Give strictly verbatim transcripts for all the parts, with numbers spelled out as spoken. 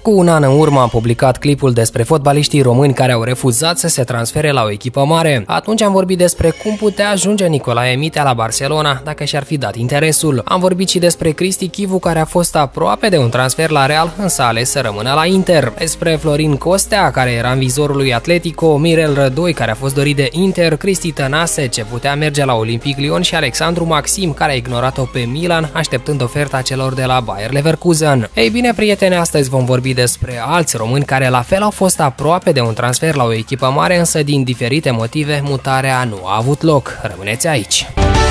Cu un an în urmă am publicat clipul despre fotbaliștii români care au refuzat să se transfere la o echipă mare. Atunci am vorbit despre cum putea ajunge Nicolae Mitea la Barcelona dacă și-ar fi dat interesul. Am vorbit și despre Cristi Chivu, care a fost aproape de un transfer la Real, însă a ales să rămână la Inter. Despre Florin Costea, care era în vizorul lui Atletico, Mirel Rădoi, care a fost dorit de Inter, Cristi Tănase, ce putea merge la Olympic Lyon, și Alexandru Maxim, care a ignorat-o pe Milan, așteptând oferta celor de la Bayer Leverkusen. Ei bine, prieteni, astăzi vom vorbi despre alți români care la fel au fost aproape de un transfer la o echipă mare, însă din diferite motive mutarea nu a avut loc. Rămâneți aici!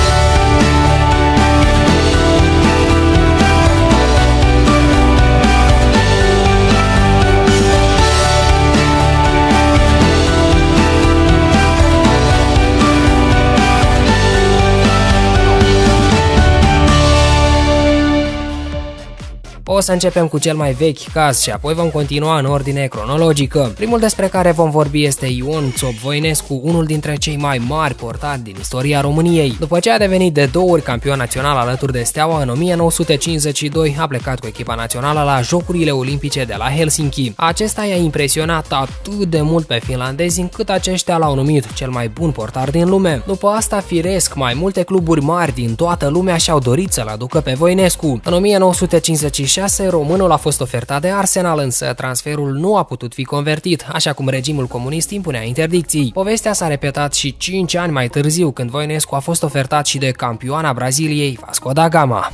O să începem cu cel mai vechi caz și apoi vom continua în ordine cronologică. Primul despre care vom vorbi este Ion Țop Voinescu, unul dintre cei mai mari portari din istoria României. După ce a devenit de două ori campion național alături de Steaua, în o mie nouă sute cincizeci și doi a plecat cu echipa națională la Jocurile Olimpice de la Helsinki. Acesta i-a impresionat atât de mult pe finlandezi încât aceștia l-au numit cel mai bun portar din lume. După asta, firesc, mai multe cluburi mari din toată lumea și-au dorit să-l aducă pe Voinescu. În o mie nouă sute cincizeci și șase românul a fost ofertat de Arsenal, însă transferul nu a putut fi convertit, așa cum regimul comunist impunea interdicții. Povestea s-a repetat și cinci ani mai târziu, când Voinescu a fost ofertat și de campioana Braziliei, Vasco da Gama.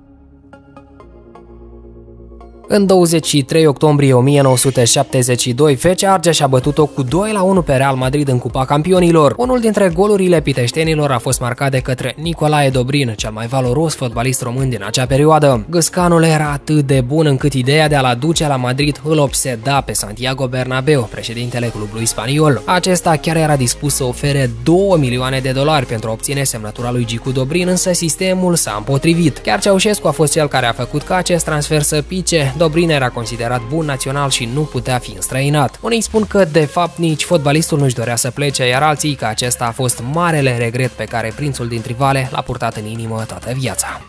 În douăzeci și trei octombrie o mie nouă sute șaptezeci și doi, F C Argeș a bătut-o cu doi la unu pe Real Madrid în Cupa Campionilor. Unul dintre golurile piteștenilor a fost marcat de către Nicolae Dobrin, cel mai valoros fotbalist român din acea perioadă. Gâscanul era atât de bun încât ideea de a-l aduce la Madrid îl obseda pe Santiago Bernabeu, președintele clubului spaniol. Acesta chiar era dispus să ofere două milioane de dolari pentru a obține semnătura lui Gicu Dobrin, însă sistemul s-a împotrivit. Chiar Ceaușescu a fost cel care a făcut ca acest transfer să pice. Dobrin era considerat bun național și nu putea fi înstrăinat. Unii spun că de fapt nici fotbalistul nu-și dorea să plece, iar alții că acesta a fost marele regret pe care prințul din Trivale l-a purtat în inimă toată viața.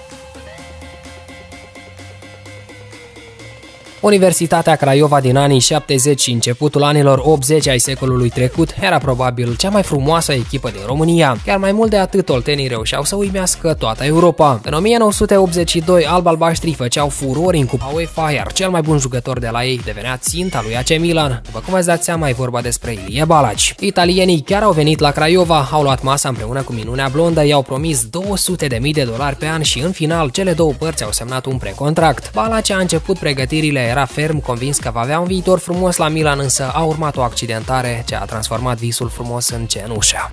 Universitatea Craiova din anii șaptezeci și începutul anilor optzeci ai secolului trecut era probabil cea mai frumoasă echipă din România. Chiar mai mult de atât, oltenii reușeau să uimească toată Europa. În o mie nouă sute optzeci și doi, alb-albaștrii făceau furori în Cupa UEFA, iar cel mai bun jucător de la ei devenea ținta lui A C Milan. După cum ați dat seama, e vorba despre Ilie Balaci. Italienii chiar au venit la Craiova, au luat masa împreună cu minunea blondă, i-au promis două sute de mii de dolari pe an și în final cele două părți au semnat un precontract. Balaci a început pregătirile, era ferm convins că va avea un viitor frumos la Milan, însă a urmat o accidentare ce a transformat visul frumos în cenușă.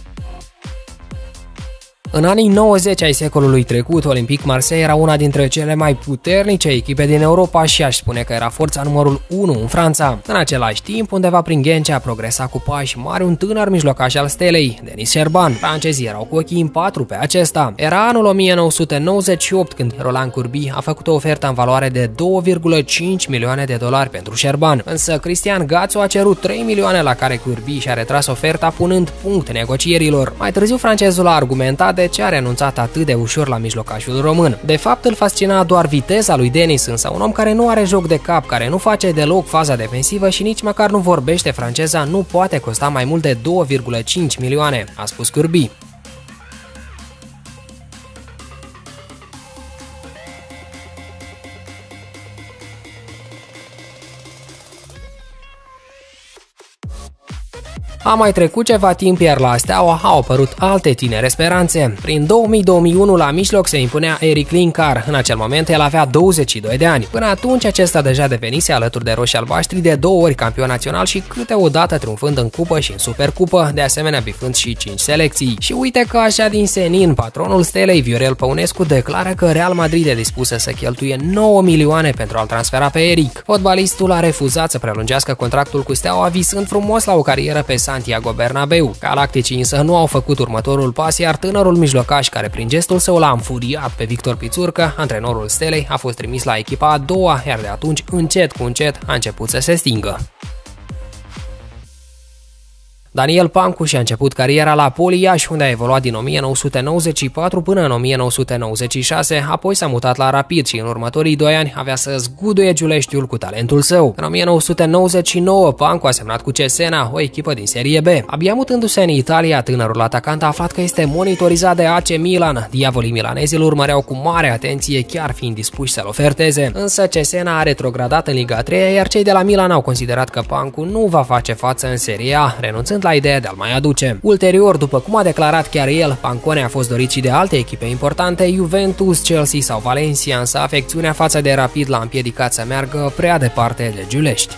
În anii nouăzeci ai secolului trecut, Olympique Marseille era una dintre cele mai puternice echipe din Europa și aș spune că era forța numărul unu în Franța. În același timp, undeva prin Ghencea a progresat cu pași mari un tânăr mijlocaș al stelei, Denis Șerban. Francezii erau cu ochii în patru pe acesta. Era anul o mie nouă sute nouăzeci și opt când Roland Courbis a făcut o ofertă în valoare de două virgulă cinci milioane de dolari pentru Șerban, însă Cristian Gațu a cerut trei milioane, la care Courbis și-a retras oferta punând punct negocierilor. Mai târziu, francezul a argumentat de ce a renunțat atât de ușor la mijlocașul român. De fapt, îl fascina doar viteza lui Denis, însă un om care nu are joc de cap, care nu face deloc faza defensivă și nici măcar nu vorbește franceza, nu poate costa mai mult de două virgulă cinci milioane, a spus Courbis. A mai trecut ceva timp, iar la Steaua au apărut alte tinere speranțe. Prin două mii două mii unu la mijloc se impunea Eric Linkar. În acel moment el avea douăzeci și doi de ani. Până atunci acesta deja devenise alături de roșii-albaștri de două ori campion național și câteodată triumfând în cupă și în supercupă, de asemenea bifând și cinci selecții. Și uite că așa din senin, patronul stelei Viorel Păunescu declară că Real Madrid e dispusă să cheltuie nouă milioane pentru a-l transfera pe Eric. Fotbalistul a refuzat să prelungească contractul cu Steaua, visând frumos la o carieră pe Santiago Bernabeu. Galacticii însă nu au făcut următorul pas, iar tânărul mijlocaș, care prin gestul său l-a înfuriat pe Victor Pițurcă, antrenorul stelei, a fost trimis la echipa a doua, iar de atunci, încet cu încet, a început să se stingă. Daniel Pancu și-a început cariera la Poli Iași, unde a evoluat din o mie nouă sute nouăzeci și patru până în o mie nouă sute nouăzeci și șase, apoi s-a mutat la Rapid și în următorii doi ani avea să zguduie Giuleștiul cu talentul său. În o mie nouă sute nouăzeci și nouă, Pancu a semnat cu Cesena, o echipă din Serie B. Abia mutându-se în Italia, tânărul atacant a aflat că este monitorizat de A C Milan. Diavolii milanezi îl urmăreau cu mare atenție, chiar fiind dispuși să-l oferteze. Însă Cesena a retrogradat în Liga a treia, iar cei de la Milan au considerat că Pancu nu va face față în Serie A, renunțând la ideea de a-l mai aduce. Ulterior, după cum a declarat chiar el, Pancone a fost dorit și de alte echipe importante, Juventus, Chelsea sau Valencia, însă afecțiunea față de Rapid l-a împiedicat să meargă prea departe de Giulești.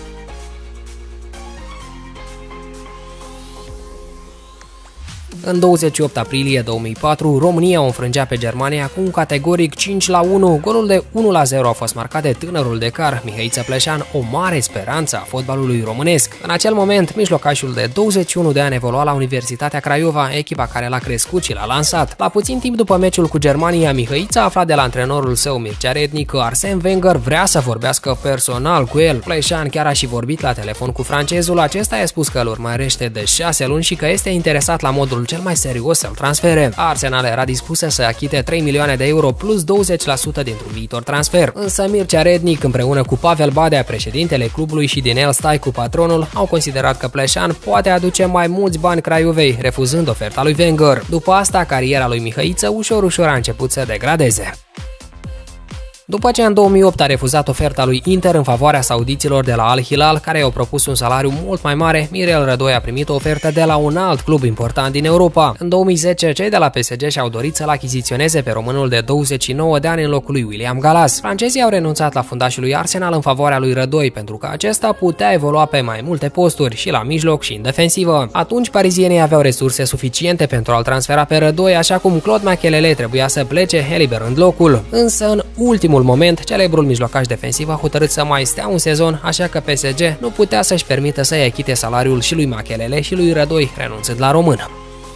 În douăzeci și opt aprilie două mii patru, România o înfrângea pe Germania cu un categoric cinci la unu. Golul de unu la zero a fost marcat de tânărul de car, Mihai Pleșan, o mare speranță a fotbalului românesc. În acel moment, mijlocașul de douăzeci și unu de ani evolua la Universitatea Craiova, echipa care l-a crescut și l-a lansat. La puțin timp după meciul cu Germania, Mihai a aflat de la antrenorul său Mircea Rednic că Arsene Wenger vrea să vorbească personal cu el. Pleșan chiar a și vorbit la telefon cu francezul, acesta i-a spus că îl urmărește de șase luni și că este interesat la modul cel mai serios să-l transfere. Arsenal era dispusă să achite trei milioane de euro plus douăzeci la sută dintr-un viitor transfer. Însă Mircea Rednic, împreună cu Pavel Badea, președintele clubului, și Dinel Staicu, patronul, au considerat că Pleșan poate aduce mai mulți bani Craiovei, refuzând oferta lui Wenger. După asta, cariera lui Mihăiță ușor-ușor a început să degradeze. După ce în două mii opt a refuzat oferta lui Inter în favoarea saudiților de la Al Hilal, care i-au propus un salariu mult mai mare, Mirel Rădoi a primit o ofertă de la un alt club important din Europa. În două mii zece, cei de la P S G și-au dorit să-l achiziționeze pe românul de douăzeci și nouă de ani în locul lui William Gallas. Francezii au renunțat la fundașul lui Arsenal în favoarea lui Rădoi, pentru că acesta putea evolua pe mai multe posturi, și la mijloc și în defensivă. Atunci parizienii aveau resurse suficiente pentru a-l transfera pe Rădoi, așa cum Claude Makelele trebuia să plece, eliberând locul. Însă în ultimul moment, celebrul mijlocaș defensiv a hotărât să mai stea un sezon, așa că P S G nu putea să-și permită să-i achite salariul și lui Makelele și lui Rădoi, renunțând la român.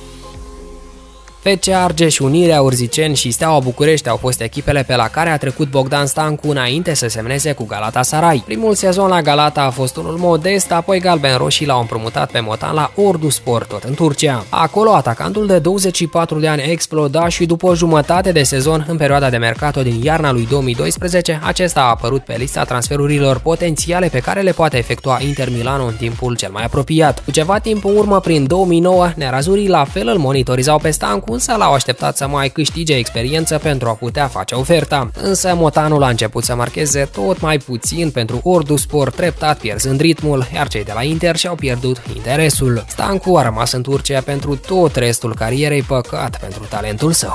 F C Argeș, Unirea Urziceni și Steaua București au fost echipele pe la care a trecut Bogdan Stancu înainte să semneze cu Galatasaray. Primul sezon la Galata a fost unul modest, apoi galben-roșii l-au împrumutat pe Motan la Orduspor, tot în Turcia. Acolo, atacantul de douăzeci și patru de ani exploda și după o jumătate de sezon, în perioada de mercato din iarna lui două mii doisprezece, acesta a apărut pe lista transferurilor potențiale pe care le poate efectua Inter Milano în timpul cel mai apropiat. Cu ceva timp în urmă, prin două mii nouă, nerazurii la fel îl monitorizau pe Stancu, însă l-au așteptat să mai câștige experiență pentru a putea face oferta. Însă Motanul a început să marcheze tot mai puțin pentru Orduspor, treptat pierzând ritmul, iar cei de la Inter și-au pierdut interesul. Stancu a rămas în Turcia pentru tot restul carierei, păcat pentru talentul său.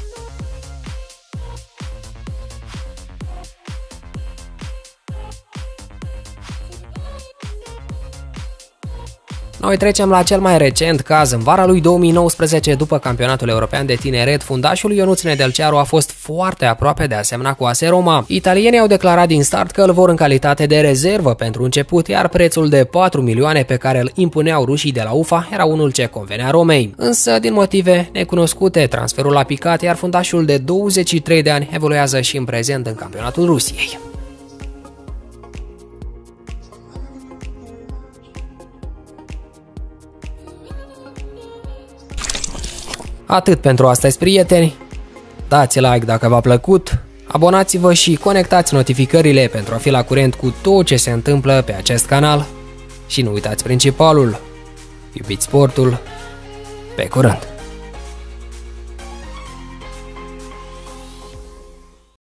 Noi trecem la cel mai recent caz. În vara lui două mii nouăsprezece, după campionatul european de tineret, fundașul Ionuț Nedelcearu a fost foarte aproape de a semna cu A S Roma. Italienii au declarat din start că îl vor în calitate de rezervă pentru început, iar prețul de patru milioane pe care îl impuneau rușii de la U F A era unul ce convenea Romei. Însă, din motive necunoscute, transferul a picat, iar fundașul de douăzeci și trei de ani evoluează și în prezent în campionatul Rusiei. Atât pentru astăzi, prieteni. Dați like dacă v-a plăcut, abonați-vă și conectați notificările pentru a fi la curent cu tot ce se întâmplă pe acest canal. Și nu uitați principalul: iubiți sportul. Pe curând!